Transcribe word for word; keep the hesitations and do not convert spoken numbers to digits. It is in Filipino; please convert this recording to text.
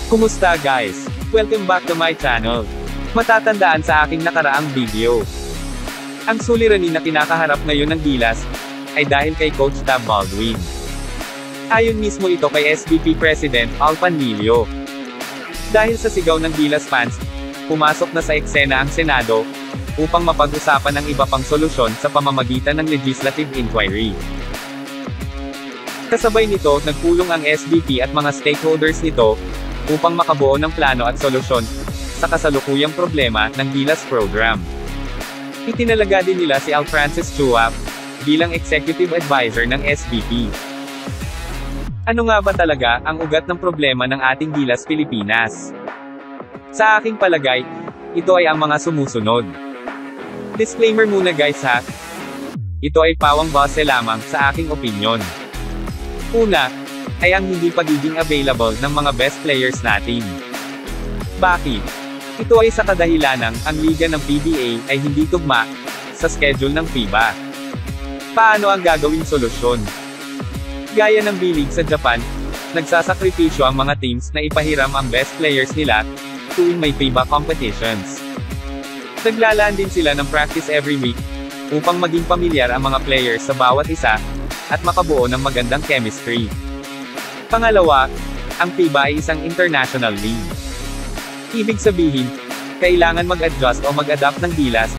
Kumusta guys? Welcome back to my channel. Matatandaan sa aking nakaraang video. Ang suliranin na kinakaharap ngayon ng Gilas, ay dahil kay Coach Tab Baldwin. Ayon mismo ito kay S B P President Al Panlilio. Dahil sa sigaw ng Gilas fans, pumasok na sa eksena ang Senado, upang mapag-usapan ang iba pang solusyon sa pamamagitan ng legislative inquiry. Kasabay nito, nagpulong ang S B P at mga stakeholders nito, upang makabuo ng plano at solusyon, sa kasalukuyang problema ng Gilas program. Itinalaga din nila si Al Francis Chua, bilang Executive Advisor ng S B P. Ano nga ba talaga ang ugat ng problema ng ating Gilas Pilipinas? Sa aking palagay, ito ay ang mga sumusunod. Disclaimer muna guys ha. Ito ay pawang base lamang sa aking opinyon. Una, ay ang hindi pagiging available ng mga best players natin. Bakit? Ito ay sa kadahilanang ang liga ng P B A ay hindi tugma sa schedule ng FIBA. Paano ang gagawing solusyon? Gaya ng B-League sa Japan, nagsasakripisyo ang mga teams na ipahiram ang best players nila tuwing may FIBA competitions. Naglalaan din sila ng practice every week upang maging pamilyar ang mga players sa bawat isa at makabuo ng magandang chemistry. Pangalawa, ang FIBA ay isang international league. Ibig sabihin, kailangan mag-adjust o mag-adapt ng Gilas